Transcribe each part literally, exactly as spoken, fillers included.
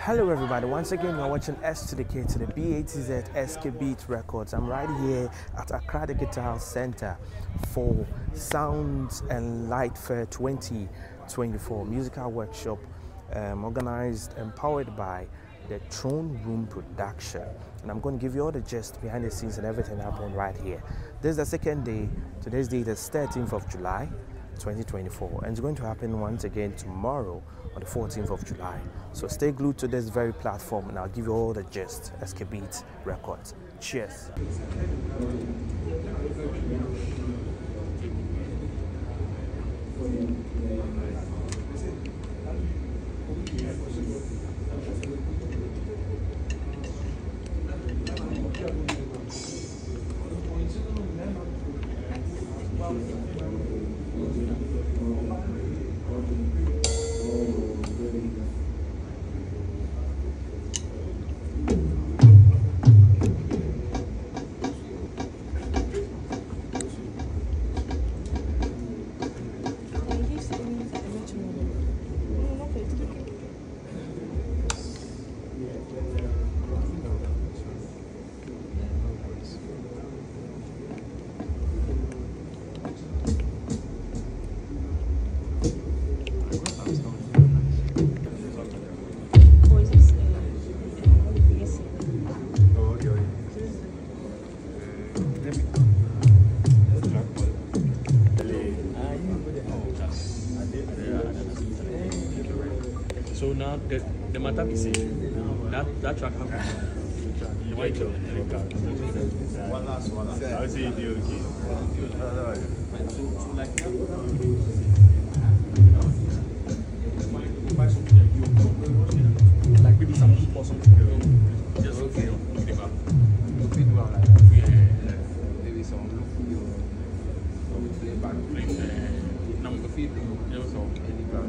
Hello everybody, once again you're watching S to the K to the B A T Z S K Beat Records. I'm right here at Accra Digital Center for Sounds and Light Fair twenty twenty-four musical workshop um, organized and powered by the Throne Room Production. And I'm going to give you all the gist behind the scenes and everything happening right here. This is the second day. Today's date is thirteenth of July twenty twenty-four, and it's going to happen once again tomorrow on the fourteenth of July. So stay glued to this very platform and I'll give you all the gist. S K Beat Records. Cheers. So now the the matter is that that track happened. The white dog. One last one. I'll see you like maybe some people or something. Just okay. Maybe some play back. Number feet. Also any ground.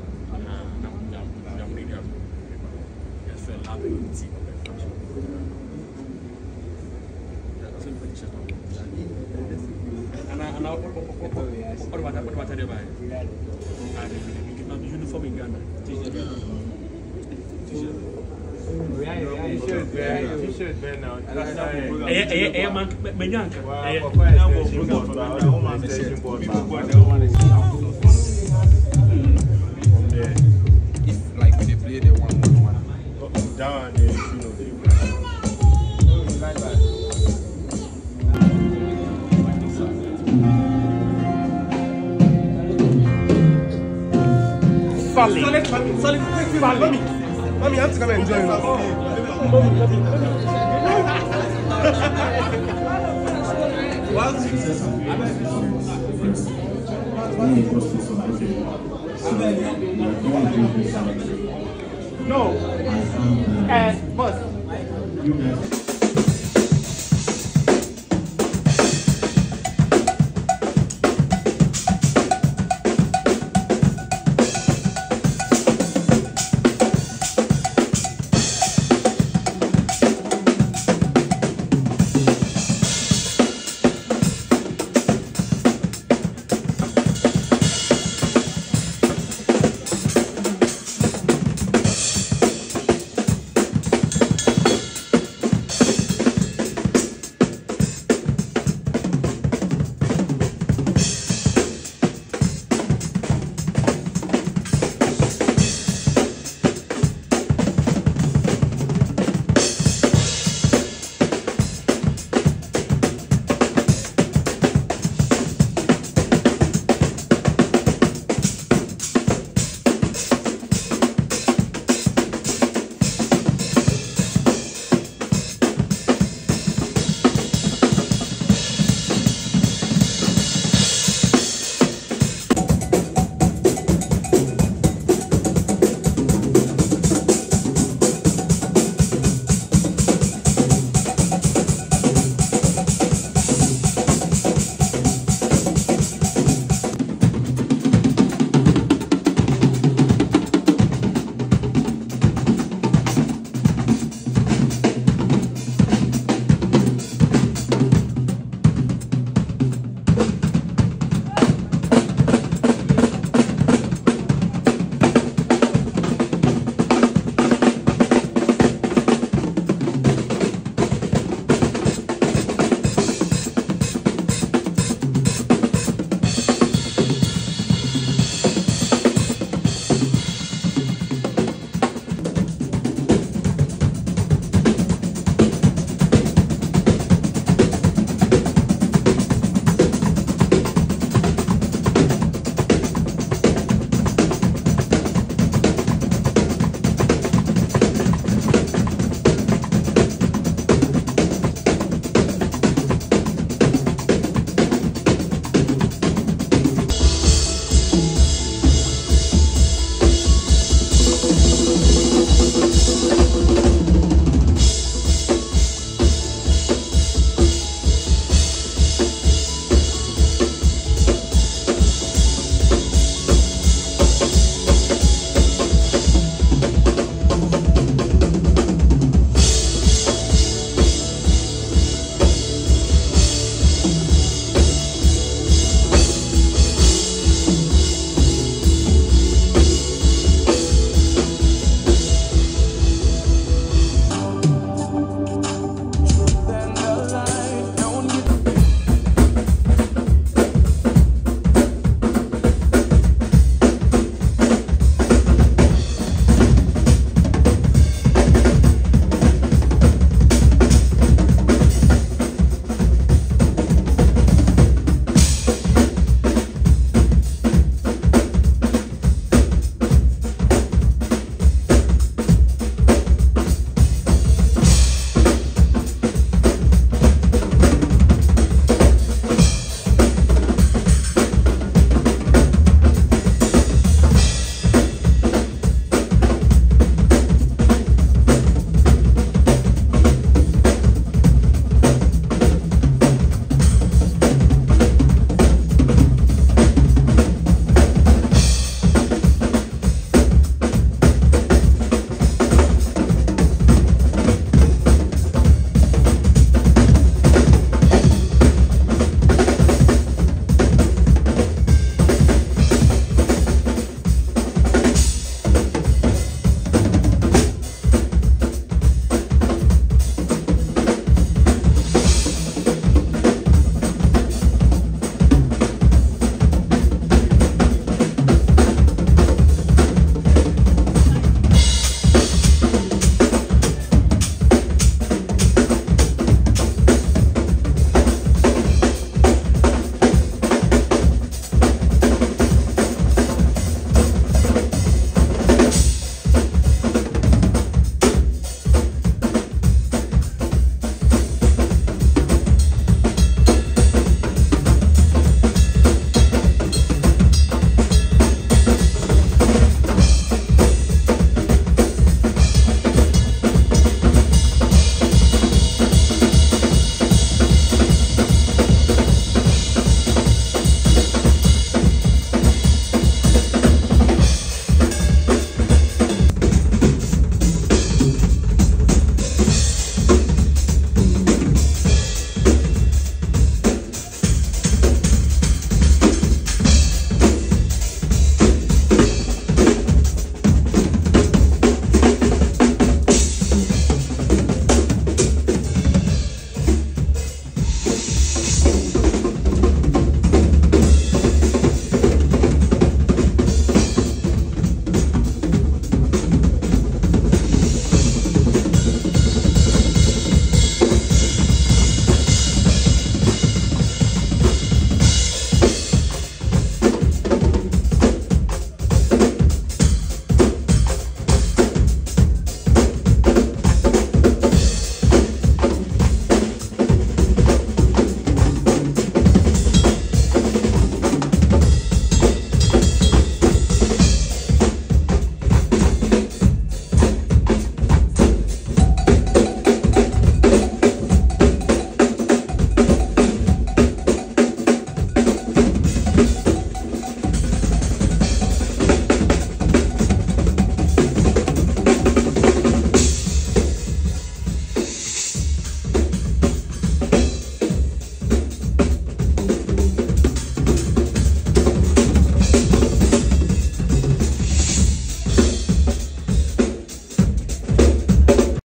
And I, and I, what about that? What about that? And uniform in Ghana. T-shirt. T-shirt now. Eh, eh, eh, man, Menyanka. If like when they play the one one one down there, you know. Solid, solid, solid, solid. Mommy, mommy, I have to come and join us. No, uh, boss.